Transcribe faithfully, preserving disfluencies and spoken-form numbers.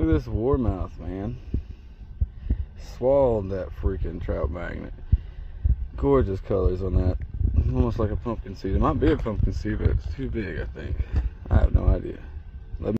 Look at this Warmouth, man. Swallowed that freaking trout magnet. Gorgeous colors on that. Almost like a pumpkin seed. It might be a pumpkin seed, but it's too big, I think. I have no idea.